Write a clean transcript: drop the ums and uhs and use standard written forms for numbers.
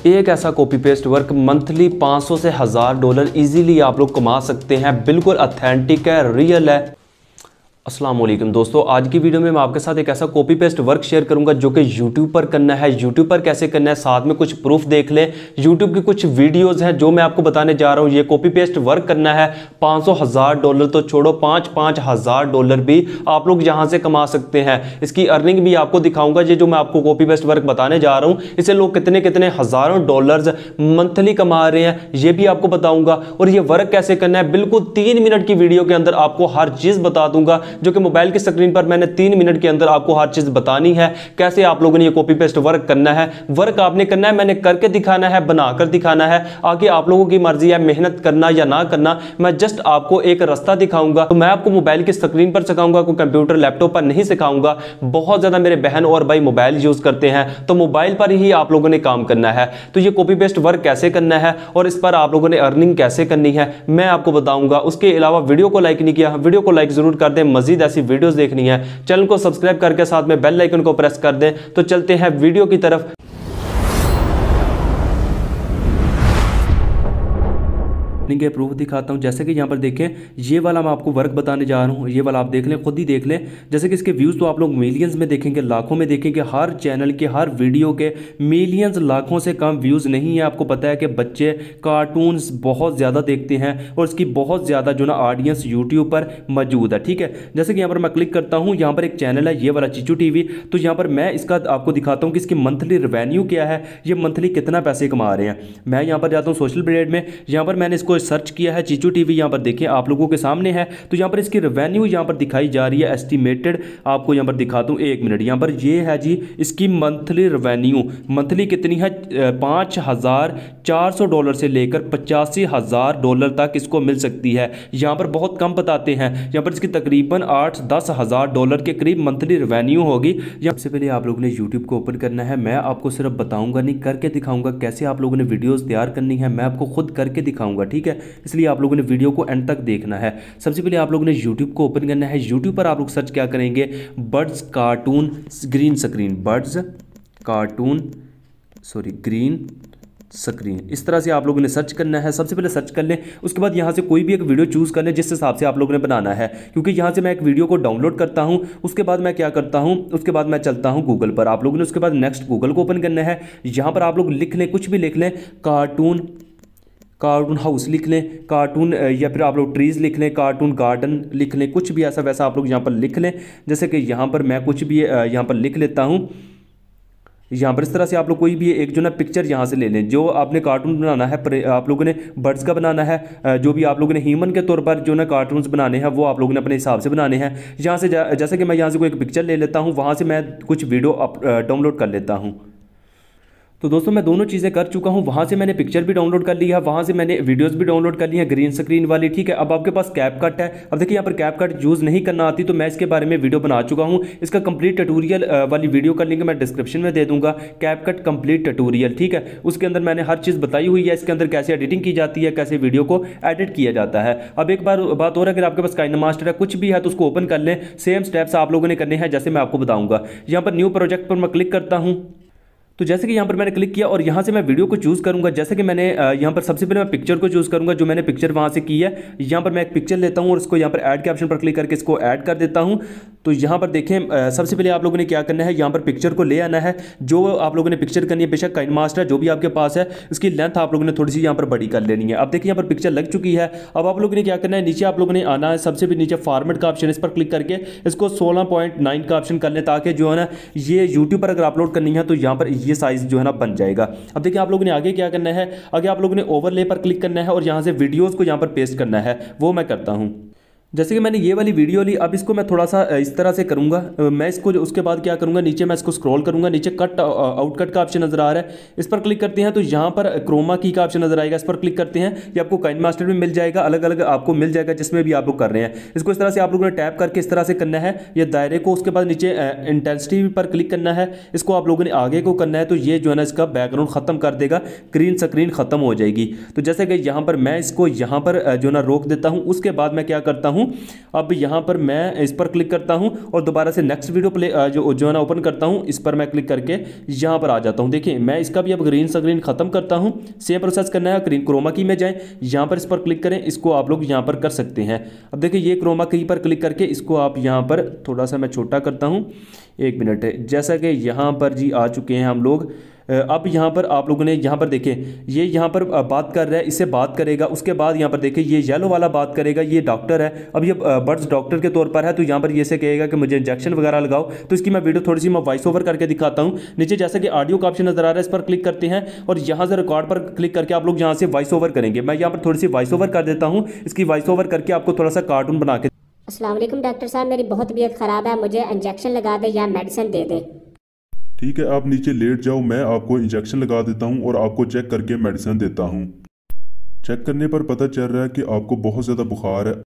एक ऐसा copy paste work monthly 500 से $1000 इजीली आप लोग कमा सकते हैं। बिल्कुल ऑथेंटिक है, रियल है। अस्सलाम वालेकुम दोस्तों, आज की वीडियो में मैं आपके साथ एक ऐसा कॉपी पेस्ट वर्क शेयर करूंगा जो कि YouTube पर करना है। YouTube पर कैसे करना है, साथ में कुछ प्रूफ देख लें। YouTube की कुछ वीडियोस हैं जो मैं आपको बताने जा रहा हूं। ये कॉपी पेस्ट वर्क करना है, 500 $1000 तो छोड़ो, 5-5 हज़ार डॉलर भी आप लोग यहां से कमा सकते हैं। इसकी अर्निंग भी आपको दिखाऊंगा। ये जो मैं आपको कॉपी पेस्ट वर्क बताने जा रहा हूं, इसे लोग कितने कितने हजारों डॉलर्स मंथली कमा रहे हैं, ये भी आपको बताऊंगा। और ये वर्क कैसे करना है, बिल्कुल 3 मिनट की वीडियो के अंदर आपको हर चीज बता दूंगा, जो कि मोबाइल की स्क्रीन पर मैंने 3 मिनट के अंदर आपको हर चीज बतानी है। कैसे आप लोगों ने ये कॉपी पेस्ट वर्क करना है, वर्क आपने करना है, मैंने करके दिखाना है, बनाकर दिखाना है। आगे आप लोगों की मर्जी है मेहनत करना या ना करना। मैं जस्ट आपको एक रास्ता दिखाऊंगा। तो मैं आपको मोबाइल की स्क्रीन पर सिखाऊंगा, कोई कंप्यूटर लैपटॉप पर नहीं सिखाऊंगा। बहुत ज्यादा मेरे बहन और भाई मोबाइल यूज करते हैं, तो मोबाइल पर ही आप लोगों ने काम करना है। तो ये कॉपी पेस्ट वर्क कैसे करना है और इस पर आप लोगों ने अर्निंग कैसे करनी है, मैं आपको बताऊंगा। उसके अलावा वीडियो को लाइक नहीं किया, वीडियो को लाइक जरूर कर दें। मजीद ऐसी वीडियोस देखनी है, चैनल को सब्सक्राइब करके साथ में बेल आइकन को प्रेस कर दें। तो चलते हैं वीडियो की तरफ। के प्रूफ दिखाता हूं। जैसे कि यहां पर देखें, ये वाला मैं आपको वर्क बताने जा रहा हूं। ये वाला आप देख लें, खुद ही देख लें। जैसे कि इसके व्यूज तो आप लोग मिलियंस में देखेंगे, लाखों में देखेंगे। हर चैनल के, हर वीडियो के मिलियंस, लाखों से कम व्यूज नहीं है। आपको पता है कि बच्चे कार्टून्स बहुत ज्यादा देखते हैं और इसकी बहुत ज्यादा जो ना ऑडियंस यूट्यूब पर मौजूद है। ठीक है, जैसे कि यहां पर मैं क्लिक करता हूं, यहां पर एक चैनल है, ये वाला चीचू टीवी। तो यहां पर मैं इसका आपको दिखाता हूं कि इसकी मंथली रेवेन्यू क्या है, ये मंथली कितना पैसे कमा रहे हैं। मैं यहां पर जाता हूं सोशल ब्रेड में, यहां पर मैंने इसको सर्च किया है, चीचू टीवी। यहां पर देखें, आप लोगों के सामने है। तो यहां पर इसकी रेवेन्यू यहां पर दिखाई जा रही है, एस्टिमेटेड। आपको यहां पर दिखाता हूं, 1 मिनट। यहां पर ये है जी इसकी मंथली रेवेन्यू। मंथली कितनी है, $5400 से लेकर $85,000 तक इसको मिल सकती है। यहां पर बहुत कम बताते हैं, यहां पर इसकी तकरीबन $8-10 हज़ार डॉलर के करीब मंथली रेवेन्यू होगी। सबसे पहले आप लोगों ने यूट्यूब को ओपन करना है। मैं आपको सिर्फ बताऊंगा नहीं, करके दिखाऊंगा कैसे आप लोगों ने वीडियोस तैयार करनी है। मैं आपको खुद करके दिखाऊंगा, ठीक है। इसलिए आप लोगों ने वीडियो को एंड तक देखना है। सबसे पहले आप लोगों ने यूट्यूब को ओपन करना है। यूट्यूब पर आप लोग सर्च क्या करेंगे, birds cartoon green screen, birds cartoon green screen. इस तरह से आप लोगों ने सर्च करना है। सबसे पहले सर्च कर लें, उसके बाद यहाँ से कोई भी एक वीडियो चूज कर लें जिस हिसाब से आप लोगों ने बनाना है। क्योंकि यहाँ से मैं एक वीडियो को डाउनलोड करता हूँ, उसके बाद मैं क्या करता हूँ, उसके बाद मैं चलता हूँ गूगल पर। आप लोगों ने उसके बाद नेक्स्ट गूगल को ओपन करना है। यहाँ पर आप लोग लिख लें, कुछ भी लिख लें, कार्टून हाउस लिख लें, कार्टून, या फिर आप लोग ट्रीज़ लिख लें, कार्टून गार्डन लिख लें, कुछ भी ऐसा वैसा आप लोग यहाँ पर लिख लें। जैसे कि यहाँ पर मैं कुछ भी यहाँ पर लिख लेता हूँ। यहाँ पर इस तरह से आप लोग कोई भी एक जो ना पिक्चर यहाँ से ले लें, जो आपने कार्टून बनाना है। आप लोगों ने बर्ड्स का बनाना है, जो भी आप लोगों ने ह्यूमन के तौर पर जो ना कार्टून्स बनाने हैं वो आप लोगों ने अपने हिसाब से बनाने हैं। यहाँ से जैसे कि मैं यहाँ से कोई एक पिक्चर ले लेता हूँ, वहाँ से मैं कुछ वीडियो डाउनलोड कर लेता हूँ। तो दोस्तों मैं दोनों चीज़ें कर चुका हूं। वहां से मैंने पिक्चर भी डाउनलोड कर ली है, वहां से मैंने वीडियोस भी डाउनलोड कर ली है ग्रीन स्क्रीन वाली, ठीक है। अब आपके पास कैपकट है। अब देखिए यहाँ पर कैपकट यूज़ नहीं करना आती, तो मैं इसके बारे में वीडियो बना चुका हूं। इसका कंप्लीट ट्यूटोरियल वाली वीडियो का लिंक मैं डिस्क्रिप्शन में दे दूंगा, कैपकट कंप्लीट ट्यूटोरियल, ठीक है। उसके अंदर मैंने हर चीज़ बताई हुई है, इसके अंदर कैसे एडिटिंग की जाती है, कैसे वीडियो को एडिट किया जाता है। अब एक बार बात और, अगर आपके पास काइनमास्टर है, कुछ भी है, तो उसको ओपन कर लें। सेम स्टेप्स आप लोगों ने करने हैं जैसे मैं आपको बताऊंगा। यहाँ पर न्यू प्रोजेक्ट पर मैं क्लिक करता हूँ। तो जैसे कि यहाँ पर मैंने क्लिक किया और यहाँ से मैं वीडियो को चूज़ करूँगा। जैसे कि मैंने यहाँ पर सबसे पहले मैं पिक्चर को चूज़ करूँगा, जो मैंने पिक्चर वहाँ से की है। यहाँ पर मैं एक पिक्चर लेता हूँ और इसको यहाँ पर ऐड के ऑप्शन पर क्लिक करके इसको ऐड कर देता हूँ। तो यहाँ पर देखें, सबसे पहले आप लोगों ने क्या करना है, यहाँ पर पिक्चर को ले आना है। जो आप लोगों ने पिक्चर करनी है, बेशक काइनमास्टर जो भी आपके पास है, इसकी लेंथ आप लोगों ने थोड़ी सी यहाँ पर बड़ी कर लेनी है। अब देखिए यहाँ पर पिक्चर लग चुकी है। अब आप लोगों ने क्या करना है, नीचे आप लोगों ने आना है, सबसे भी नीचे फॉर्मेट का ऑप्शन, इस पर क्लिक करके इसको 16.9 का ऑप्शन कर लें, ताकि जो है ना ये यूट्यूब पर अगर अपलोड करनी है तो यहाँ पर ये साइज़ जो है ना बन जाएगा। अब देखिए आप लोगों ने आगे क्या करना है, आगे आप लोगों ने ओवरले पर क्लिक करना है और यहाँ से वीडियोस को यहाँ पर पेस्ट करना है, वो मैं करता हूँ। जैसे कि मैंने ये वाली वीडियो ली, अब इसको मैं थोड़ा सा इस तरह से करूँगा। मैं इसको उसके बाद क्या करूँगा, नीचे मैं इसको स्क्रॉल करूँगा, नीचे कट आउटकट का ऑप्शन नजर आ रहा है, इस पर क्लिक करते हैं तो यहाँ पर क्रोमा की का ऑप्शन नजर आएगा, इस पर क्लिक करते हैं। ये आपको काइनमास्टर में मिल जाएगा, अलग अलग आपको मिल जाएगा जिसमें भी आप लोग कर रहे हैं। इसको इस तरह से आप लोगों ने टैप करके इस तरह से करना है ये दायरे को। उसके बाद नीचे इंटेंसिटी पर क्लिक करना है, इसको आप लोगों ने आगे को करना है। तो ये जो है ना इसका बैकग्राउंड खत्म कर देगा, ग्रीन स्क्रीन खत्म हो जाएगी। तो जैसे कि यहाँ पर मैं इसको यहाँ पर जो ना रोक देता हूँ। उसके बाद मैं क्या करता हूँ, हूँ। अब यहाँ पर मैं इस पर क्लिक करता हूँ और दोबारा से नेक्स्ट वीडियो प्ले जो है ना ओपन करता हूँ। इस पर मैं क्लिक करके यहाँ पर आ जाता हूँ। देखिए मैं इसका भी अब ग्रीन स्क्रीन खत्म करता हूँ। सेम प्रोसेस करना है, क्रोमा की में जाएं, यहाँ पर इस पर क्लिक करें, इसको आप लोग यहाँ पर कर सकते हैं। अब देखिए ये क्रोमा की पर क्लिक करके इसको आप यहाँ पर थोड़ा सा मैं छोटा करता हूँ, 1 मिनट है। जैसा कि यहाँ पर जी आ चुके हैं हम लोग। अब यहाँ पर आप लोगों ने यहाँ पर देखें, ये यहाँ पर बात कर रहा है, इससे बात करेगा। उसके बाद यहाँ पर देखें ये येलो वाला बात करेगा, ये डॉक्टर है। अब ये बर्ड्स डॉक्टर के तौर पर है, तो यहाँ पर ये से कहेगा कि मुझे इंजेक्शन वगैरह लगाओ। तो इसकी मैं वीडियो थोड़ी सी मैं वॉइस ओवर करके दिखाता हूँ। नीचे जैसे कि ऑडियो का ऑप्शन नजर आ रहा है, इस पर क्लिक करते हैं और यहाँ से रिकॉर्ड पर क्लिक करके आप लोग यहाँ से वॉइस ओवर करेंगे। मैं यहाँ पर थोड़ी सी वॉइस ओवर कर देता हूँ। इसकी वॉइस ओवर करके आपको थोड़ा सा कार्टून बना के, अस्सलाम वालेकुम डॉक्टर साहब, मेरी बहुत तबीयत ख़राब है, मुझे इंजेक्शन लगा दे या मेडिसिन दे दे। ठीक है, आप नीचे लेट जाओ, मैं आपको इंजेक्शन लगा देता हूँ और आपको चेक करके मेडिसिन देता हूँ। चेक करने पर पता चल रहा है कि आपको बहुत ज़्यादा बुखार है।